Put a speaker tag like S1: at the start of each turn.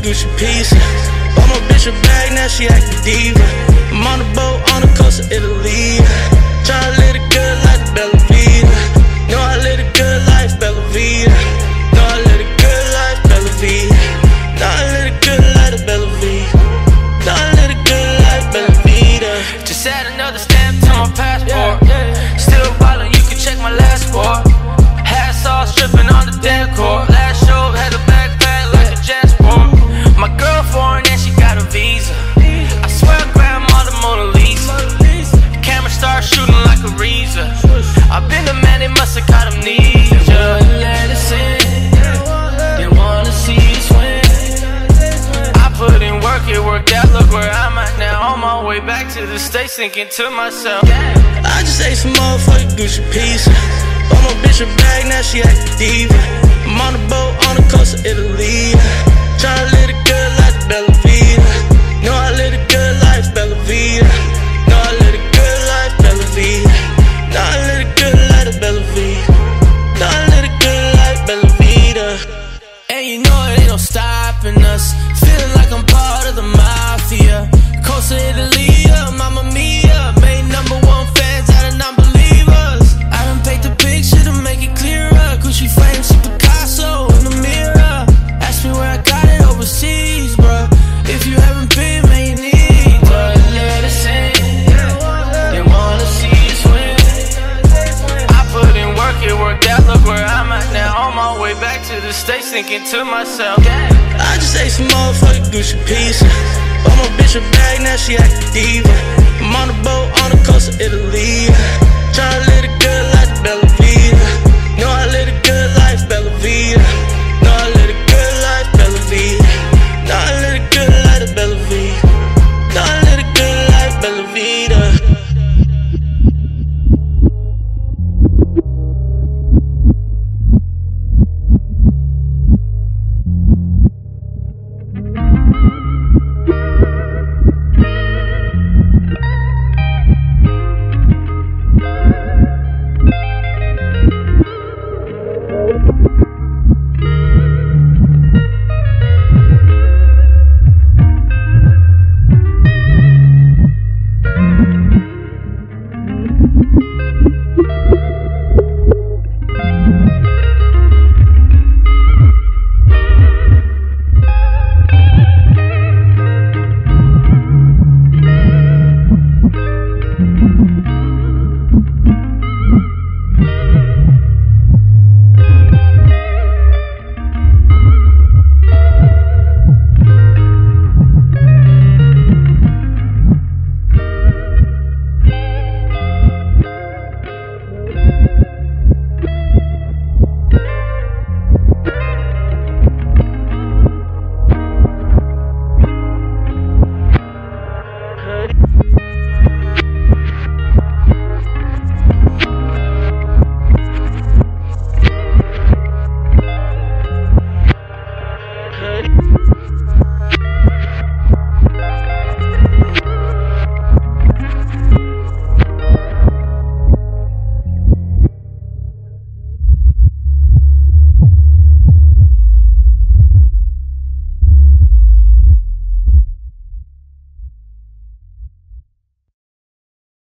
S1: Gucci piece. Bought my bitch a bag, now she act a diva. I'm on the boat on the coast of Italy. Tryna live it good like Bella Vita. Know I live a good life, Bella Vita. Know I live a good life, Bella Vita. Know I live a good life, Bella Vita. Know I live a good life, Bella Vita.
S2: Just add another stamp to my passport. Still ballin', you can check my last sport. Hat sauce dripping on the decor. Last show had a backpack like a Jansport. My girl foreign and she got a visa. I swear Gramm on the Mona Lisa. Camera starts shooting like a Rigo. I've been the man, they must have got amnesia. Let us in, they wanna see us win. I put in work, it worked out, look where I'm at now. On my way back to the States thinking to myself,
S1: I just ate some motherfucking Gucci piece. Bought my bitch a bag, now she act a diva. I'm on the boat on the coast of Italy. Tryna live a good life, Bella Vita. Know I live a good life, Bella Vita. Know I live a good life, Bella Vita. Know I live a good life, Bella Vita. Know I live a good life, Bella Vita.
S2: and you know it ain't no stopping us. Feeling like I'm part of the mafia. Coast of Italy, Mamma Mia. Made #1 fans out of non-believers. I done paint the picture to make it clearer. Gucci frames, see Picasso in the mirror. Ask me where I got it overseas, bruh. If you haven't been, man, you need to let us in. They wanna see us win. I put in work, it worked out, look where I'm at now. On my way back to the States thinking to myself,
S1: I just ate some motherfucking Gucci piece. Bought my bitch a bag, now she act a diva. I'm on the boat on the coast of Italy. Tryna live a good life, Bella Vita. Know I live a good life, Bella Vita. Know I live a good life, Bella Vita. Know I live a good life, Bella Vita. Know I live a good life, Bella Vita.